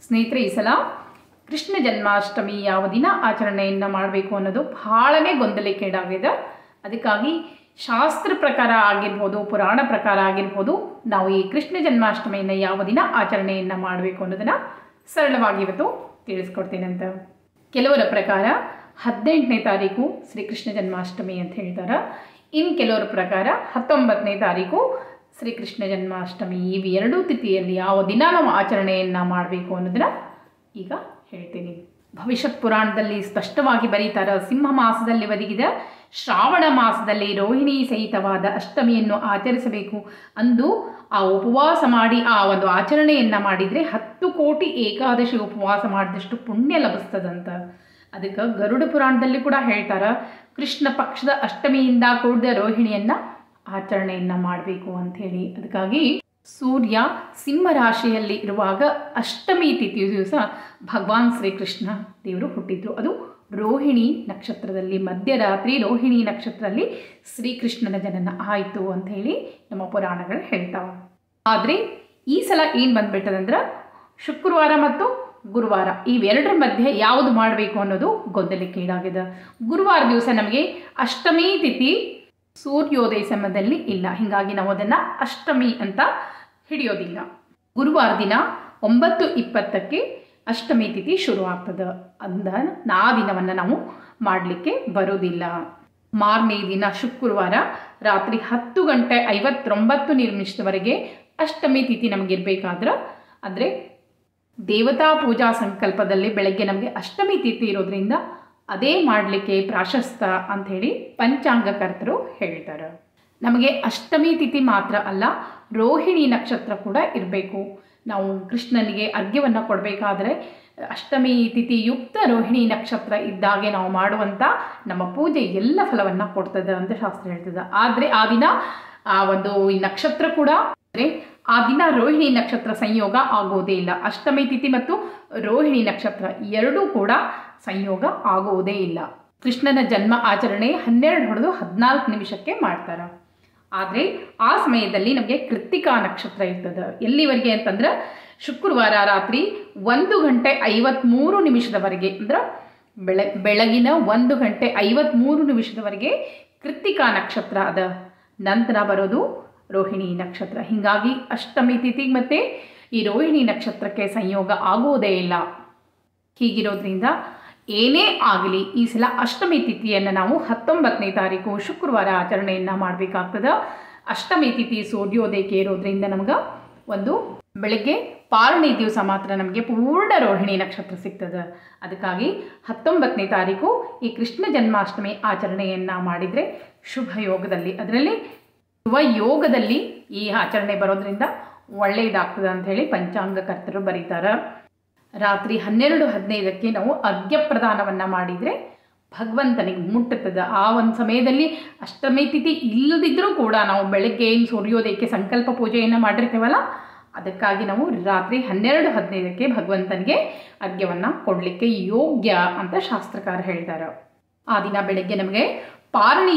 ಸ್ನೇಹಿತರೆ, ಈ ಸಲ ಕೃಷ್ಣ ಜನ್ಮಾಷ್ಟಮಿ ಯಾವ ದಿನ ಆಚರಣೆಯನ್ನು ಮಾಡಬೇಕು ಅನ್ನೋದು ಬಹಳನೇ ಗೊಂದಲಕ್ಕೀಡಾಗಿದೆ. ಅದಕ್ಕಾಗಿ ಶಾಸ್ತ್ರ ಪ್ರಕಾರ ಆಗಿರ್ಬೋದು, ಪುರಾಣ ಪ್ರಕಾರ ಆಗಿರ್ಬೋದು, ನಾವು ಈ ಕೃಷ್ಣ ಜನ್ಮಾಷ್ಟಮಿಯನ್ನು ಯಾವ ದಿನ ಆಚರಣೆಯನ್ನು ಮಾಡಬೇಕು ಅನ್ನೋದನ್ನು ಸರಳವಾಗಿ ಇವತ್ತು ತಿಳಿಸ್ಕೊಡ್ತೀನಂತ. ಕೆಲವರ ಪ್ರಕಾರ 18ನೇ ತಾರೀಕು ಶ್ರೀಕೃಷ್ಣ ಜನ್ಮಾಷ್ಟಮಿ ಅಂತ ಹೇಳ್ತಾರೆ. ಇನ್ನು ಕೆಲವರ ಪ್ರಕಾರ 19ನೇ ತಾರೀಕು ಶ್ರೀಕೃಷ್ಣ ಜನ್ಮಾಷ್ಟಮಿ. ಇವೆರಡೂ ತಿಥಿಯಲ್ಲಿ ಯಾವ ದಿನ ನಾವು ಆಚರಣೆಯನ್ನು ಮಾಡಬೇಕು ಅನ್ನೋದನ್ನ ಈಗ ಹೇಳ್ತೀನಿ. ಭವಿಷ್ಯತ್ ಪುರಾಣದಲ್ಲಿ ಸ್ಪಷ್ಟವಾಗಿ ಬರೀತಾರೆ, ಸಿಂಹ ಮಾಸದಲ್ಲಿ ಒದಗಿದ ಶ್ರಾವಣ ಮಾಸದಲ್ಲಿ ರೋಹಿಣಿ ಸಹಿತವಾದ ಅಷ್ಟಮಿಯನ್ನು ಆಚರಿಸಬೇಕು. ಅಂದು ಆ ಉಪವಾಸ ಮಾಡಿ ಆ ಒಂದು ಆಚರಣೆಯನ್ನು ಮಾಡಿದರೆ 10 ಕೋಟಿ ಏಕಾದಶಿ ಉಪವಾಸ ಮಾಡಿದಷ್ಟು ಪುಣ್ಯ ಲಭಿಸ್ತದಂತ. ಅದಕ್ಕೆ ಗರುಡ ಪುರಾಣದಲ್ಲಿ ಕೂಡ ಹೇಳ್ತಾರೆ, ಕೃಷ್ಣ ಪಕ್ಷದ ಅಷ್ಟಮಿಯಿಂದ ಕೂಡಿದ ರೋಹಿಣಿಯನ್ನು ಆಚರಣೆಯನ್ನು ಮಾಡಬೇಕು ಅಂಥೇಳಿ. ಅದಕ್ಕಾಗಿ ಸೂರ್ಯ ಸಿಂಹ ರಾಶಿಯಲ್ಲಿ ಇರುವಾಗ ಅಷ್ಟಮಿ ತಿಥಿ ದಿವಸ ಭಗವಾನ್ ಶ್ರೀಕೃಷ್ಣ ದೇವರು ಹುಟ್ಟಿದ್ರು. ಅದು ರೋಹಿಣಿ ನಕ್ಷತ್ರದಲ್ಲಿ, ಮಧ್ಯರಾತ್ರಿ ರೋಹಿಣಿ ನಕ್ಷತ್ರದಲ್ಲಿ ಶ್ರೀಕೃಷ್ಣನ ಜನನ ಆಯಿತು ಅಂಥೇಳಿ ನಮ್ಮ ಪುರಾಣಗಳು ಹೇಳ್ತಾವೆ. ಆದರೆ ಈ ಸಲ ಏನು ಬಂದ್ಬಿಟ್ಟದಂದ್ರೆ, ಶುಕ್ರವಾರ ಮತ್ತು ಗುರುವಾರ ಇವೆರಡರ ಮಧ್ಯೆ ಯಾವುದು ಮಾಡಬೇಕು ಅನ್ನೋದು ಗೊಂದಲಕ್ಕೀಡಾಗಿದೆ. ಗುರುವಾರ ದಿವಸ ನಮಗೆ ಅಷ್ಟಮಿ ತಿಥಿ ಸೂರ್ಯೋದಯ ಸಮಯದಲ್ಲಿ ಇಲ್ಲ, ಹೀಗಾಗಿ ನಾವು ಅದನ್ನು ಅಷ್ಟಮಿ ಅಂತ ಹಿಡಿಯೋದಿಲ್ಲ. ಗುರುವಾರ ದಿನ 9:20ಕ್ಕೆ ಅಷ್ಟಮಿ ತಿಥಿ ಶುರು ಆಗ್ತದೆ. ಆ ದಿನವನ್ನು ನಾವು ಮಾಡಲಿಕ್ಕೆ ಬರೋದಿಲ್ಲ. ಮಾರನೇ ದಿನ ಶುಕ್ರವಾರ ರಾತ್ರಿ 10:59 ಅಷ್ಟಮಿ ತಿಥಿ ನಮಗಿರಬೇಕಾದ್ರೆ, ಅಂದರೆ ದೇವತಾ ಪೂಜಾ ಸಂಕಲ್ಪದಲ್ಲಿ ಬೆಳಗ್ಗೆ ನಮಗೆ ಅಷ್ಟಮಿ ತಿಥಿ ಇರೋದ್ರಿಂದ ಅದೇ ಮಾಡಲಿಕ್ಕೆ ಪ್ರಾಶಸ್ತ್ಯ ಅಂಥೇಳಿ ಪಂಚಾಂಗಕರ್ತರು ಹೇಳ್ತಾರೆ. ನಮಗೆ ಅಷ್ಟಮಿ ತಿಥಿ ಮಾತ್ರ ಅಲ್ಲ, ರೋಹಿಣಿ ನಕ್ಷತ್ರ ಕೂಡ ಇರಬೇಕು. ನಾವು ಕೃಷ್ಣನಿಗೆ ಅರ್ಘ್ಯವನ್ನು ಕೊಡಬೇಕಾದ್ರೆ ಅಷ್ಟಮಿ ತಿಥಿ ಯುಕ್ತ ರೋಹಿಣಿ ನಕ್ಷತ್ರ ಇದ್ದಾಗೆ ನಾವು ಮಾಡುವಂಥ ನಮ್ಮ ಪೂಜೆ ಎಲ್ಲ ಫಲವನ್ನು ಕೊಡ್ತದೆ ಅಂತ ಶಾಸ್ತ್ರ ಹೇಳ್ತದೆ. ಆದರೆ ಆ ದಿನ ಆ ಒಂದು ನಕ್ಷತ್ರ ಕೂಡ, ಅಂದರೆ ಆ ದಿನ ರೋಹಿಣಿ ನಕ್ಷತ್ರ ಸಂಯೋಗ ಆಗೋದೇ ಇಲ್ಲ. ಅಷ್ಟಮಿ ತಿಥಿ ಮತ್ತು ರೋಹಿಣಿ ನಕ್ಷತ್ರ ಎರಡೂ ಕೂಡ ಸಂಯೋಗ ಆಗುವುದೇ ಇಲ್ಲ. ಕೃಷ್ಣನ ಜನ್ಮ ಆಚರಣೆ 12:14 ಮಾಡ್ತಾರೆ. ಆದರೆ ಆ ಸಮಯದಲ್ಲಿ ನಮಗೆ ಕೃತ್ತಿಕಾ ನಕ್ಷತ್ರ ಇರ್ತದೆ. ಎಲ್ಲಿವರೆಗೆ ಅಂತಂದ್ರೆ ಶುಕ್ರವಾರ ರಾತ್ರಿ 1:53 ಅಂದ್ರೆ ಬೆಳಗಿನ 1:53 ಕೃತ್ತಿಕಾ ನಕ್ಷತ್ರ ಅದ. ನಂತರ ಬರೋದು ರೋಹಿಣಿ ನಕ್ಷತ್ರ. ಹೀಗಾಗಿ ಅಷ್ಟಮಿ ತಿಥಿ ಮತ್ತು ಈ ರೋಹಿಣಿ ನಕ್ಷತ್ರಕ್ಕೆ ಸಂಯೋಗ ಆಗೋದೇ ಇಲ್ಲ. ಹೀಗಿರೋದ್ರಿಂದ ಏನೇ ಆಗಲಿ ಈ ಸಲ ಅಷ್ಟಮಿ ತಿಥಿಯನ್ನು ನಾವು 19ನೇ ತಾರೀಕು ಶುಕ್ರವಾರ ಆಚರಣೆಯನ್ನು ಮಾಡಬೇಕಾಗ್ತದೆ. ಅಷ್ಟಮಿ ತಿಥಿ ಸೂರ್ಯೋದಯಕ್ಕೆ ಇರೋದ್ರಿಂದ ನಮ್ಗೆ ಒಂದು ಬೆಳಗ್ಗೆ ಪಾರಣಿ ದಿವಸ ಮಾತ್ರ ನಮಗೆ ಪೂರ್ಣ ರೋಹಿಣಿ ನಕ್ಷತ್ರ ಸಿಗ್ತದೆ. ಅದಕ್ಕಾಗಿ 19ನೇ ತಾರೀಕು ಈ ಕೃಷ್ಣ ಜನ್ಮಾಷ್ಟಮಿ ಆಚರಣೆಯನ್ನು ಮಾಡಿದರೆ ಶುಭ ಯೋಗದಲ್ಲಿ, ಅದರಲ್ಲಿ ಶುಭ ಯೋಗದಲ್ಲಿ ಈ ಆಚರಣೆ ಬರೋದ್ರಿಂದ ಒಳ್ಳೆಯದಾಗ್ತದೆ ಅಂಥೇಳಿ ಪಂಚಾಂಗಕರ್ತರು ಬರೀತಾರೆ. ರಾತ್ರಿ 12:15 ನಾವು ಅರ್ಘ್ಯ ಪ್ರದಾನವನ್ನು ಮಾಡಿದರೆ ಭಗವಂತನಿಗೆ ಮುಟ್ಟುತ್ತದೆ. ಆ ಒಂದು ಸಮಯದಲ್ಲಿ ಅಷ್ಟಮಿ ತಿಥಿ ಇಲ್ಲದಿದ್ದರೂ ಕೂಡ ನಾವು ಬೆಳಗ್ಗೆ ಏನು ಸೂರ್ಯೋದಯಕ್ಕೆ ಸಂಕಲ್ಪ ಪೂಜೆಯನ್ನು ಮಾಡಿರ್ತೇವಲ್ಲ, ಅದಕ್ಕಾಗಿ ನಾವು ರಾತ್ರಿ 12:15 ಭಗವಂತನಿಗೆ ಅರ್ಘ್ಯವನ್ನು ಕೊಡಲಿಕ್ಕೆ ಯೋಗ್ಯ ಅಂತ ಶಾಸ್ತ್ರಕಾರ ಹೇಳ್ತಾರೆ. ಆ ದಿನ ಬೆಳಗ್ಗೆ ನಮಗೆ ಪಾರಣಿ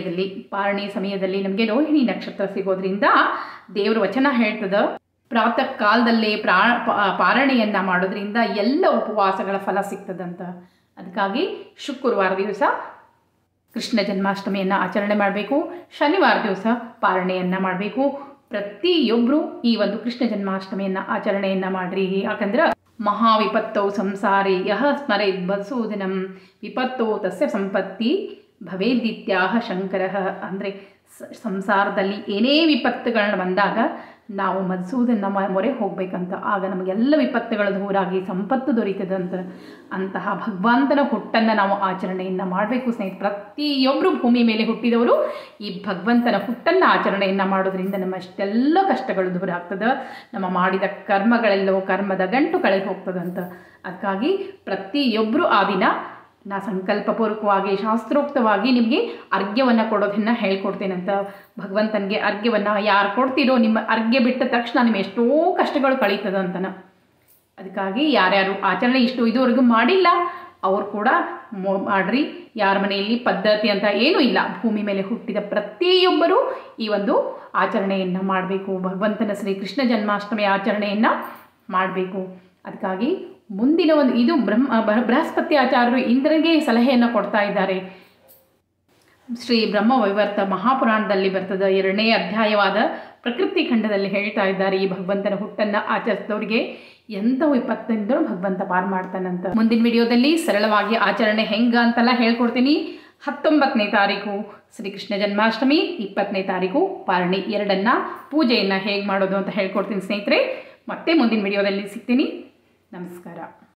ಸಮಯದಲ್ಲಿ ನಮಗೆ ರೋಹಿಣಿ ನಕ್ಷತ್ರ ಸಿಗೋದ್ರಿಂದ ದೇವರ ವಚನ ಹೇಳ್ತದೆ, ಪ್ರಾತಃ ಕಾಲದಲ್ಲೇ ಪಾರಣೆಯನ್ನು ಮಾಡೋದ್ರಿಂದ ಎಲ್ಲ ಉಪವಾಸಗಳ ಫಲ ಸಿಗ್ತದಂತ. ಅದಕ್ಕಾಗಿ ಶುಕ್ರವಾರ ದಿವಸ ಕೃಷ್ಣ ಜನ್ಮಾಷ್ಟಮಿಯನ್ನು ಆಚರಣೆ ಮಾಡಬೇಕು, ಶನಿವಾರ ದಿವಸ ಪಾರಣೆಯನ್ನು ಮಾಡಬೇಕು. ಪ್ರತಿಯೊಬ್ಬರು ಈ ಒಂದು ಕೃಷ್ಣ ಜನ್ಮಾಷ್ಟಮಿಯನ್ನು ಆಚರಣೆಯನ್ನು ಮಾಡಿರಿ. ಯಾಕಂದ್ರೆ ಮಹಾವಿಪತ್ತೌ ಸಂಸಾರೇ ಯಹ ಸ್ಮರೇದ್ ಮಧುಸೂದನಂ ವಿಪತ್ತೋ ತಸ್ಯ ಸಂಪತ್ತಿ ಭವೇದಿತ್ಯಾಹ ಶಂಕರಃ. ಅಂದರೆ ಸಂಸಾರದಲ್ಲಿ ಏನೇ ವಿಪತ್ತುಗಳನ್ನ ಬಂದಾಗ ನಾವು ಮಧುಸೂದನ ಮೊರೆ ಹೋಗಬೇಕಂತ. ಆಗ ನಮಗೆಲ್ಲ ವಿಪತ್ತುಗಳು ದೂರಾಗಿ ಸಂಪತ್ತು ದೊರೀತದಂತ. ಅಂತಹ ಭಗವಂತನ ಹುಟ್ಟನ್ನು ನಾವು ಆಚರಣೆಯನ್ನು ಮಾಡಬೇಕು ಸ್ನೇಹಿತರೆ. ಪ್ರತಿಯೊಬ್ಬರು ಭೂಮಿ ಮೇಲೆ ಹುಟ್ಟಿದವರು ಈ ಭಗವಂತನ ಹುಟ್ಟನ್ನು ಆಚರಣೆಯನ್ನು ಮಾಡೋದ್ರಿಂದ ನಮ್ಮ ಅಷ್ಟೆಲ್ಲ ಕಷ್ಟಗಳು ದೂರ ಆಗ್ತದೆ. ನಮ್ಮ ಮಾಡಿದ ಕರ್ಮಗಳೆಲ್ಲವೋ ಕರ್ಮದ ಗಂಟು ಕಳೆದು ಹೋಗ್ತದಂತ. ಅದಕ್ಕಾಗಿ ಪ್ರತಿಯೊಬ್ಬರು ಆ ದಿನ ನಾ ಸಂಕಲ್ಪಪೂರ್ವಕವಾಗಿ ಶಾಸ್ತ್ರೋಕ್ತವಾಗಿ ನಿಮಗೆ ಅರ್ಘ್ಯವನ್ನು ಕೊಡೋದನ್ನು ಹೇಳ್ಕೊಡ್ತೇನಂತ. ಭಗವಂತನಿಗೆ ಅರ್ಘ್ಯವನ್ನು ಯಾರು ಕೊಡ್ತೀರೋ ನಿಮ್ಮ ಅರ್ಘ್ಯ ಬಿಟ್ಟ ತಕ್ಷಣ ನಿಮ್ಮ ಎಷ್ಟೋ ಕಷ್ಟಗಳು ಕಳೀತದ ಅಂತನ. ಅದಕ್ಕಾಗಿ ಯಾರ್ಯಾರು ಆಚರಣೆ ಇದುವರೆಗೂ ಮಾಡಿಲ್ಲ ಅವ್ರು ಕೂಡ ಮಾಡ್ರಿ. ಯಾರ ಮನೆಯಲ್ಲಿ ಪದ್ಧತಿ ಅಂತ ಏನೂ ಇಲ್ಲ, ಭೂಮಿ ಮೇಲೆ ಹುಟ್ಟಿದ ಪ್ರತಿಯೊಬ್ಬರೂ ಈ ಒಂದು ಆಚರಣೆಯನ್ನು ಮಾಡಬೇಕು. ಭಗವಂತನ ಶ್ರೀಕೃಷ್ಣ ಜನ್ಮಾಷ್ಟಮಿ ಆಚರಣೆಯನ್ನು ಮಾಡಬೇಕು. ಅದಕ್ಕಾಗಿ ಮುಂದಿನ ಒಂದು ಇದು ಬೃಹಸ್ಪತಿ ಆಚಾರ್ಯರು ಇಂದ್ರನಿಗೆ ಸಲಹೆಯನ್ನು ಕೊಡ್ತಾ ಇದ್ದಾರೆ. ಶ್ರೀ ಬ್ರಹ್ಮವೈವರ್ತ ಮಹಾಪುರಾಣದಲ್ಲಿ ಬರ್ತದ 2ನೇ ಅಧ್ಯಾಯವಾದ ಪ್ರಕೃತಿ ಖಂಡದಲ್ಲಿ ಹೇಳ್ತಾ ಇದ್ದಾರೆ, ಈ ಭಗವಂತನ ಹುಟ್ಟನ್ನು ಆಚರಿಸಿದವರಿಗೆ ಎಂಥವು ವಿಪತ್ತಿನಿಂದ ಭಗವಂತ ಪಾರು ಮಾಡ್ತಾನಂತ. ಮುಂದಿನ ವಿಡಿಯೋದಲ್ಲಿ ಸರಳವಾಗಿ ಆಚರಣೆ ಹೆಂಗ ಅಂತೆಲ್ಲ ಹೇಳ್ಕೊಡ್ತೀನಿ. 19ನೇ ತಾರೀಕು ಶ್ರೀಕೃಷ್ಣ ಜನ್ಮಾಷ್ಟಮಿ, 20ನೇ ತಾರೀಕು ಪಾರಣಿ, ಎರಡನ್ನ ಪೂಜೆಯನ್ನು ಹೇಗೆ ಮಾಡೋದು ಅಂತ ಹೇಳ್ಕೊಡ್ತೀನಿ ಸ್ನೇಹಿತರೆ. ಮತ್ತೆ ಮುಂದಿನ ವಿಡಿಯೋದಲ್ಲಿ ಸಿಗ್ತೀನಿ. ನಮಸ್ಕಾರ.